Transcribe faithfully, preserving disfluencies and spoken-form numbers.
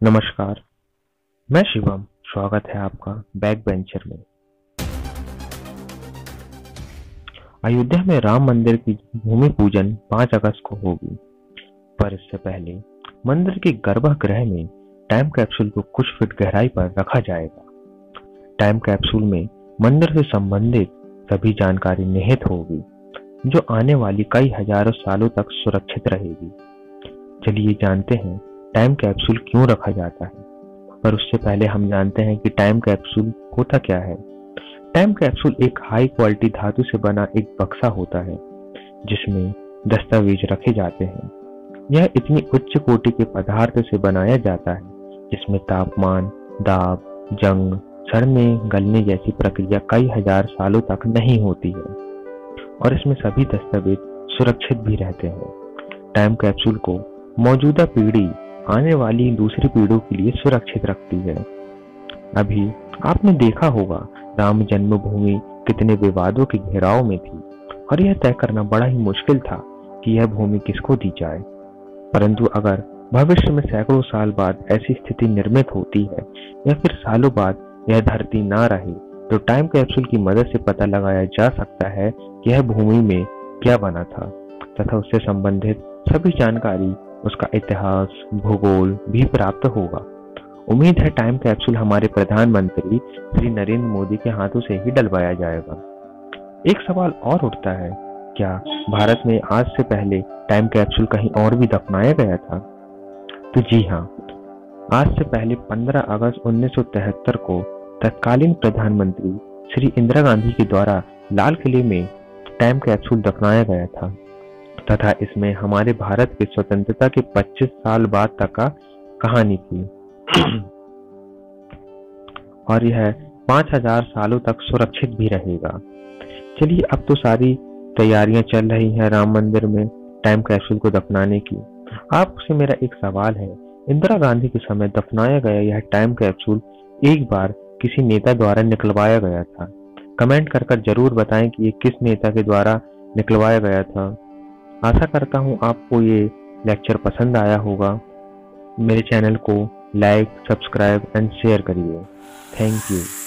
नमस्कार, मैं शिवम। स्वागत है आपका बैक बेंचर में। अयोध्या में राम मंदिर की भूमि पूजन पाँच अगस्त को होगी, पर इससे पहले मंदिर के गर्भगृह में टाइम कैप्सूल को कुछ फीट गहराई पर रखा जाएगा। टाइम कैप्सूल में मंदिर से संबंधित सभी जानकारी निहित होगी, जो आने वाली कई हजारों सालों तक सुरक्षित रहेगी। चलिए जानते हैं टाइम कैप्सूल क्यों रखा जाता है, पर उससे पहले हम जानते हैं कि टाइम कैप्सूल होता क्या है। टाइम कैप्सूल एक हाई क्वालिटी धातु से बना एक बक्सा होता है, जिसमें दस्तावेज रखे जाते हैं। यह इतनी उच्च कोटि के पदार्थ से बनाया जाता है, जिसमें तापमान, दाब, जंग, सड़ने, गलने जैसी प्रक्रिया कई हजार सालों तक नहीं होती है, और इसमें सभी दस्तावेज सुरक्षित भी रहते हैं। टाइम कैप्सूल को मौजूदा पीढ़ी आने वाली दूसरी पीढ़ियों के लिए सुरक्षित रखती है। अभी आपने देखा होगा राम जन्मभूमि कितने विवादों के घेराव में थी, और यह तय करना बड़ा ही मुश्किल था कि यह भूमि किसको दी जाए। परंतु अगर भविष्य में सैकड़ों साल बाद ऐसी स्थिति निर्मित होती है, या फिर सालों बाद यह धरती ना रहे, तो टाइम कैप्सूल की मदद से पता लगाया जा सकता है कि यह भूमि में क्या बना था, तथा उससे संबंधित सभी जानकारी, उसका इतिहास, भूगोल भी प्राप्त होगा। उम्मीद है टाइम कैप्सूल हमारे प्रधानमंत्री श्री नरेंद्र मोदी के हाथों से ही डलवाया जाएगा। एक सवाल और उठता है, क्या भारत में आज से पहले टाइम कैप्सूल कहीं और भी दफनाया गया था? तो जी हाँ, आज से पहले पंद्रह अगस्त उन्नीस सौ तिहत्तर को तत्कालीन प्रधानमंत्री श्री इंदिरा गांधी के द्वारा लाल किले में टाइम कैप्सूल दफनाया गया था, तथा इसमें हमारे भारत की स्वतंत्रता के पच्चीस साल बाद तक का कहानी थी। और यह पांच हजार सालों तक सुरक्षित भी रहेगा। चलिए, अब तो सारी तैयारियां चल रही हैं राम मंदिर में टाइम कैप्सूल को दफनाने की। आपसे मेरा एक सवाल है, इंदिरा गांधी के समय दफनाया गया यह टाइम कैप्सूल एक बार किसी नेता द्वारा निकलवाया गया था? कमेंट कर कर जरूर बताएं कि ये किस नेता के द्वारा निकलवाया गया था। आशा करता हूँ आपको ये लेक्चर पसंद आया होगा। मेरे चैनल को लाइक, सब्सक्राइब एंड शेयर करिए। Thank you.